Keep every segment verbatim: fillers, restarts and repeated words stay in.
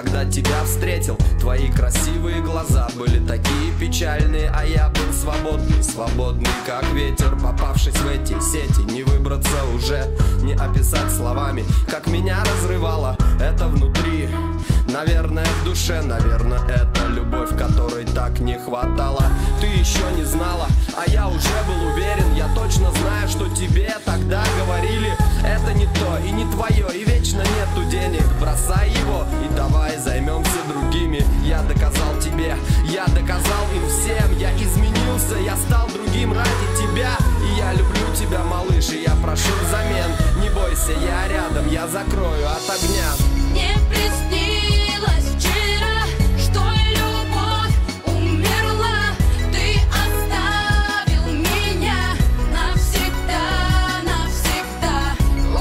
когда тебя встретил. Твои красивые глаза были такие печальные, а я был свободный, свободный как ветер, попавшись в эти сети. Не выбраться уже, не описать словами, как меня разрывало это внутри. Наверное, в душе, наверное, это любовь, которой так не хватало. Ты еще не знала, а я уже был уверен. Я точно знаю, что тебе тогда говорили: это не то и не твое, и вечно нету денег. Бросай его и давай займемся другими. Я доказал тебе, я доказал им всем. Я изменился, я стал другим ради тебя. И я люблю тебя, малыш, и я прошу взамен. Не бойся, я рядом, я закрою от огня. Не приснилось вчера, что любовь умерла. Ты оставил меня навсегда, навсегда.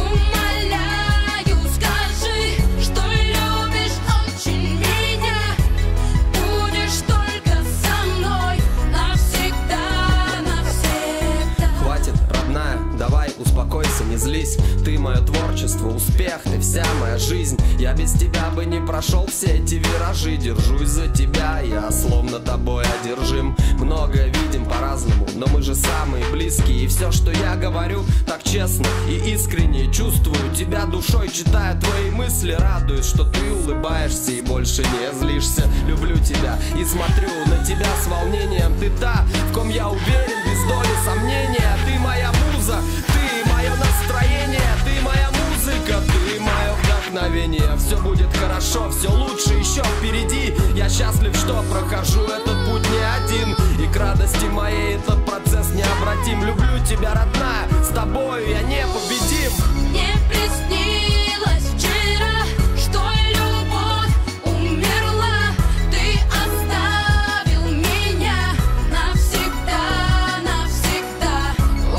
Умоляю, скажи, что любишь очень меня. Будешь только со мной навсегда, навсегда. Хватит, родная, давай успокойся, не злись. Ты мое творчество, успех, ты вся моя жизнь. Я без тебя бы не прошел все эти виражи. Держусь за тебя, я словно тобой одержим. Многое видим по-разному, но мы же самые близкие. И все, что я говорю, так честно и искренне. Чувствую тебя душой, читая твои мысли. Радуюсь, что ты улыбаешься и больше не злишься. Люблю тебя и смотрю на тебя с волнением. Ты та, в ком я уверен, без доли сомнения. Ты моя муза, ты мое настроение, ты моя музыка, ты мое вдохновение. Все будет хорошо, все лучше еще впереди. Я счастлив, что прохожу этот путь не один. И к радости моей этот процесс необратим. Люблю тебя, родная, с тобою я непобедим. Не приснилось вчера, что любовь умерла. Ты оставил меня навсегда, навсегда.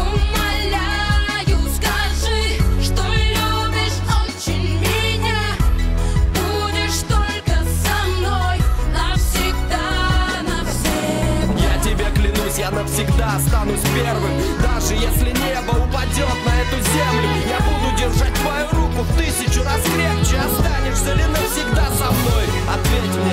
Умоляю, скажи, что любишь очень меня. Будешь только со мной навсегда, навсегда. Я тебе клянусь, я навсегда останусь первым. Даже если небо упадет на эту землю, я буду держать твою руку в тысячу раз крепче. Останешься ли навсегда со мной? Ответь мне.